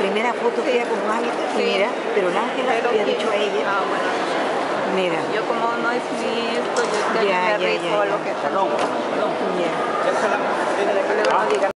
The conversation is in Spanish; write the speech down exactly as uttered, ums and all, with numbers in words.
primera foto que era con Ángel, Sí. mira, pero el Ángel le Pero había que- dicho a ella, Ah, bueno. mira, Yo como no es mi esto, yo es que Ya, me ya, rico ya, o ya. lo que sea. ya. Para que luego no digan